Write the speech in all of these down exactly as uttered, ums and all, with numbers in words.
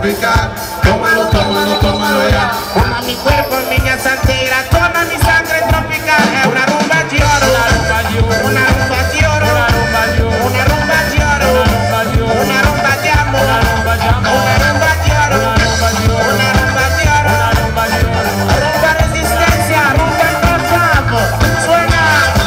tropical. Tómalo, tómalo, tómalo ya. Toma mi cuerpo, niña santera, toma mi sangre tropical. Es una rumba de oro, una rumba de oro, una rumba de oro, una rumba de oro, una rumba de oro, una rumba de amor, una rumba de amor, una rumba de oro, una rumba de oro, una rumba de oro, una rumba de oro, rumba resistencia, rumba el WhatsApp, suena.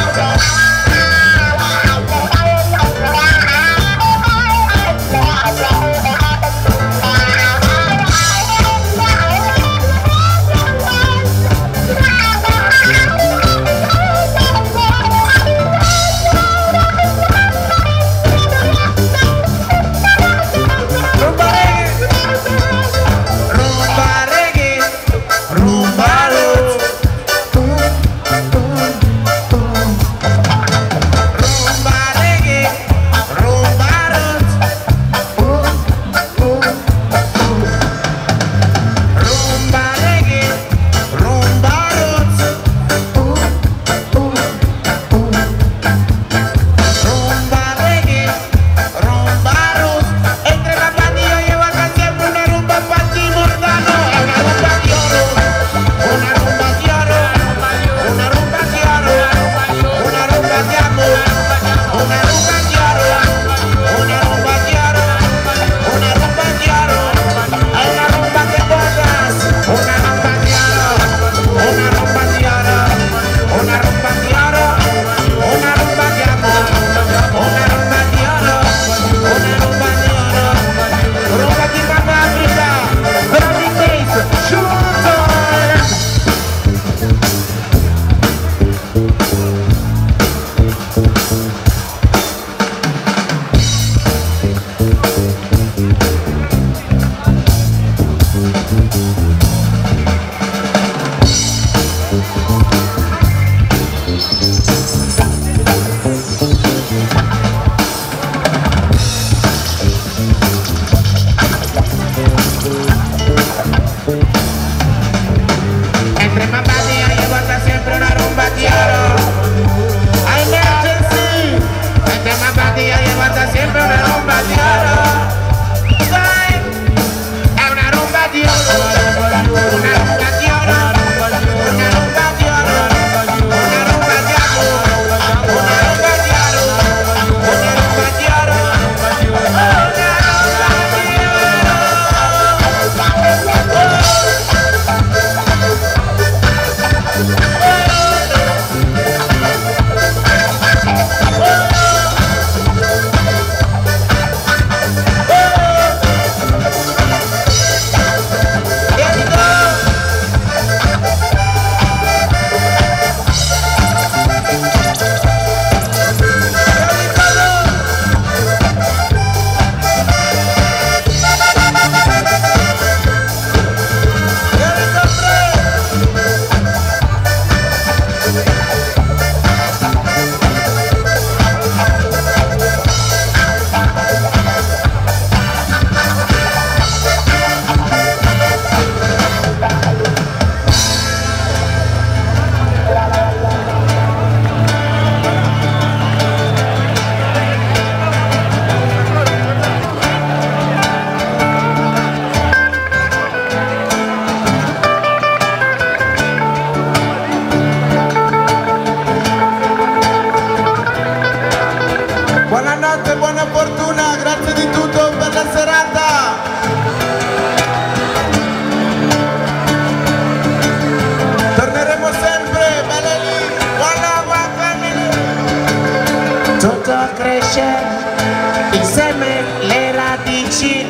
Insieme le radici,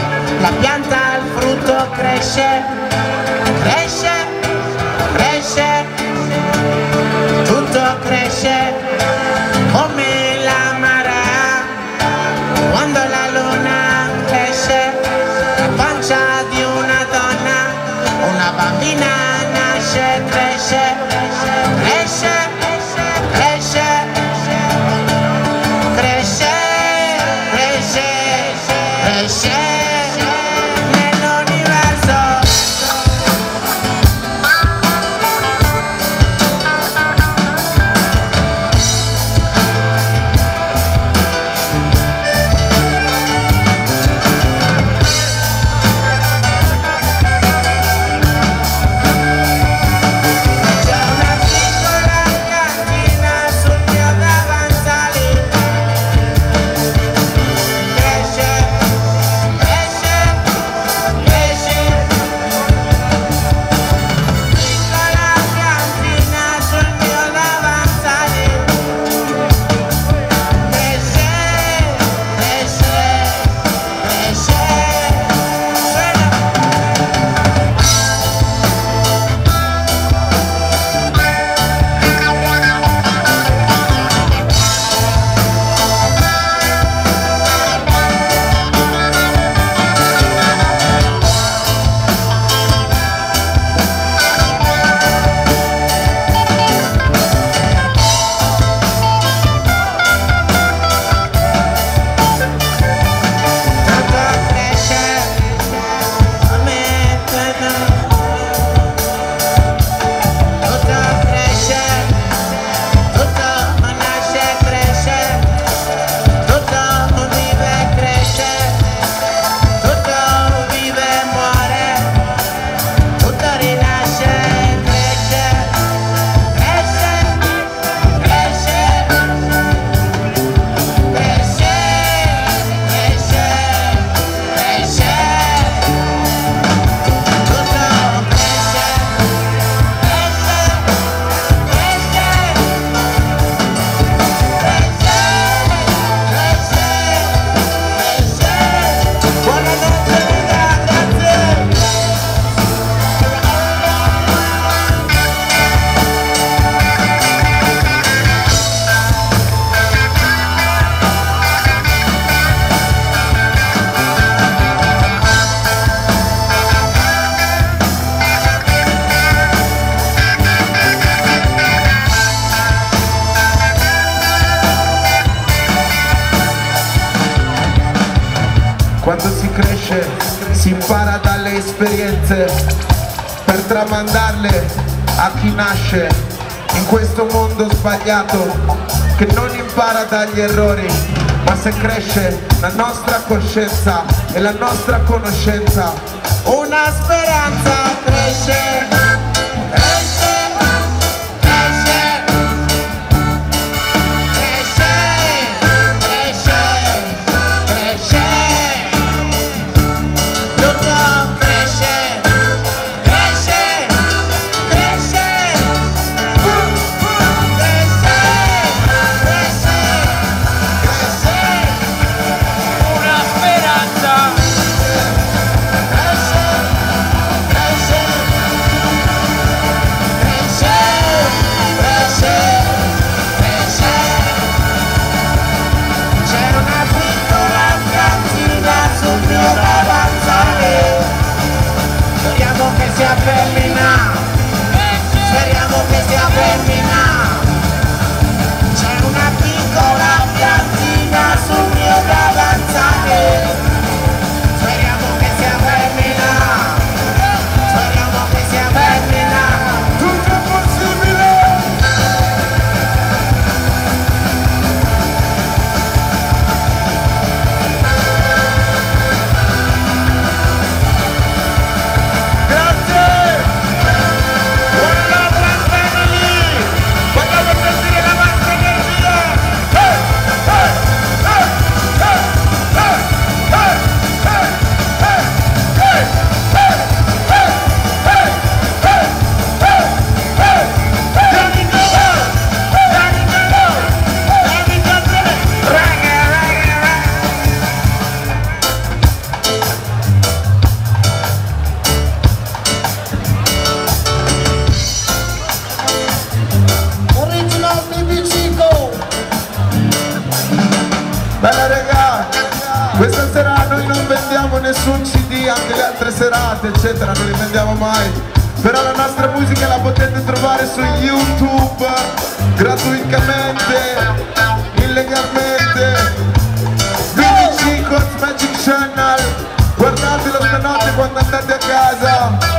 la pianta, il frutto cresce, cresce, cresce, tutto cresce come la marea. Quando la luna cresce, la pancia di una donna, una bambina nasce, cresce, cresce, cresce, cresce, cresce, cresce nell'universo. si cresce, si impara dalle esperienze per tramandarle a chi nasce in questo mondo sbagliato che non impara dagli errori, ma se cresce la nostra coscienza e la nostra conoscenza. Una speranza cresce, cresce, cresce, cresce, cresce, cresce, tutto cresce, cresce, cresce, uh, uh, cresce, cresce, cresce, una speranza. Speriamo che sia femmina, speriamo che sia femmina. C'è una piccola piantina sul mio davanzale. Speriamo che sia femmina, speriamo che sia femmina. Tutto è possibile! Bella raga, questa sera noi non vendiamo nessun C D, anche le altre serate eccetera non li vendiamo mai, però la nostra musica la potete trovare su YouTube gratuitamente, illegalmente. B B C Cos Magic Channel, guardatelo stanotte quando andate a casa.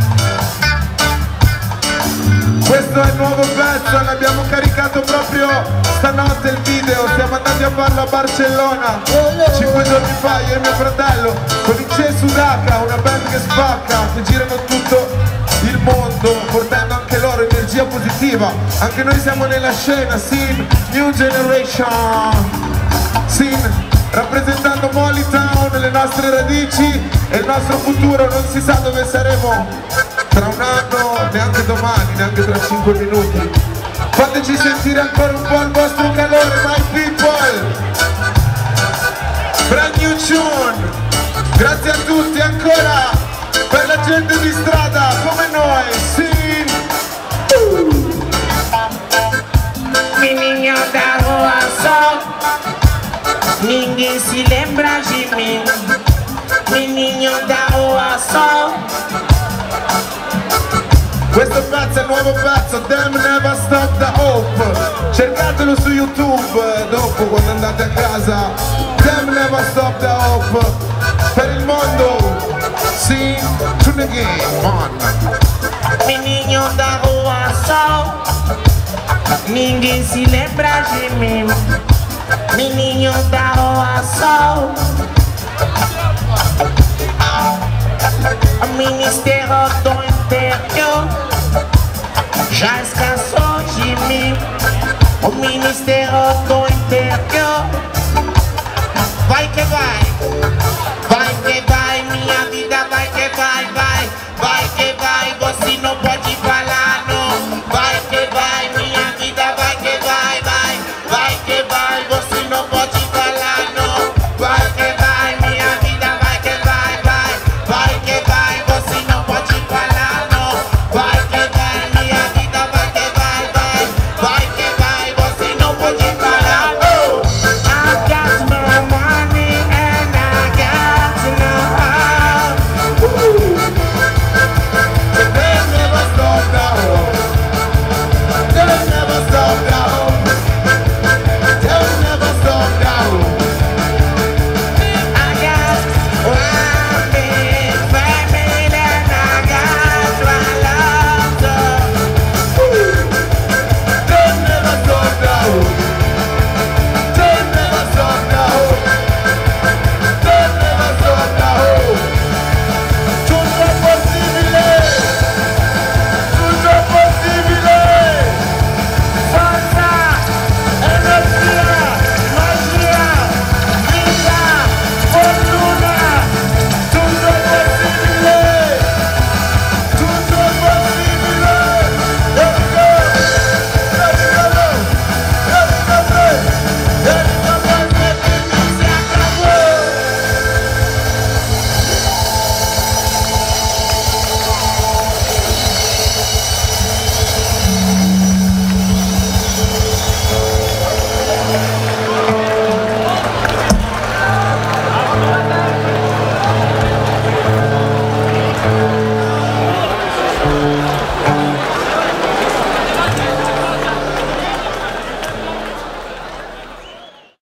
Questo è il nuovo pezzo, l'abbiamo caricato proprio stanotte il video, siamo andati a farlo a Barcellona cinque giorni fa, io e mio fratello, con i C Sudaka, una band che spacca, che girano tutto il mondo, portando anche loro energia positiva. Anche noi siamo nella scena, Scene New Generation, Scene, rappresentando Molly Town, le nostre radici e il nostro futuro. Non si sa dove saremo tra un anno, neanche domani, neanche tra cinque minuti. Fateci sentire ancora un po' il vostro calore, my people. Brand new tune. Grazie a tutti ancora per la gente di strada come noi. Sì. Mi niño da rua só, ninguém se lembra de mim. Mi niño da rua só. Questo pezzo è il nuovo pezzo, Them Never Stop the Hope. Cercatelo su YouTube dopo quando andate a casa. Them Never Stop the Hope. Per il mondo. Sing to the game, man. Mi niño da rua só, ninguém se lembra de mim. Mi niño da rua só. O Ministério do Interior já escassou de mim. O Ministério do Interior